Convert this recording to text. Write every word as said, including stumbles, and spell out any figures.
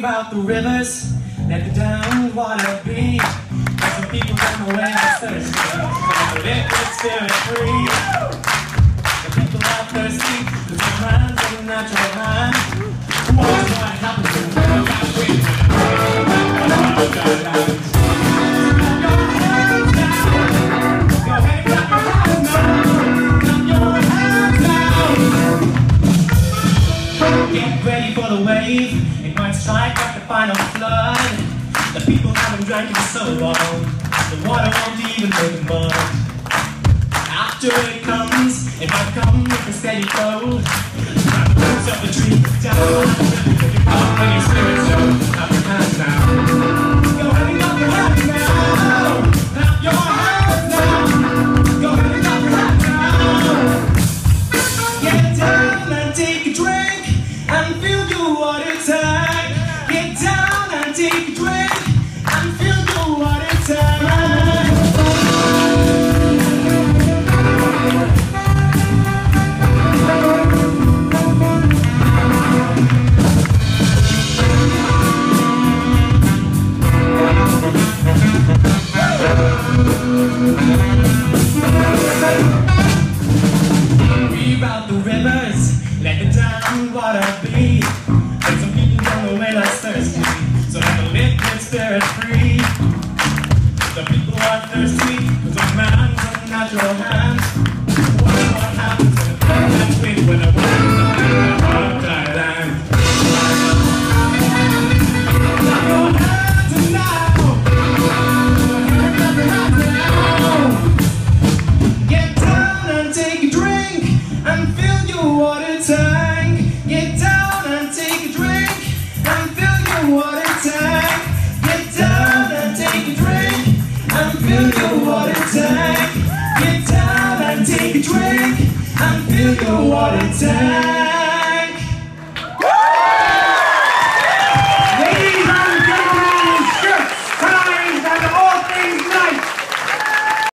Weave out the rivers, let the down water be. Let some people run away that's thirsty, so the liquid spirit free. The people are thirsty, cause their minds are a natural mind. Who wants what happens to the world? Got wait Get ready for the wave, it might strike like the final flood. The people haven't drank in so long, the water won't even make a mud. After it comes, it might come with a steady flow. Grab the roots of the tree, down put your power and your spirit, so clap your hands now. Go ahead and clap your hands now. Clap your hands now. Go ahead and clap your hands now. Get down and take a drink and fill your water tank. Get down and take a drink and fill your water tank. Weave out the rivers, let the down water be. Let some people run away that's thirsty, so let the liquid spirit free. The people are thirsty, cause a man's unnatural hands. Watch what happens in the crowd that's big when the water's up in the hard dry land. Clap your hands now. Clap your hands now. Get down and take a drink and fill your water tank. Get down and take a drink and fill your water tank. Get down and take a drink and fill your water tank. Get down and take a drink and fill your water tank.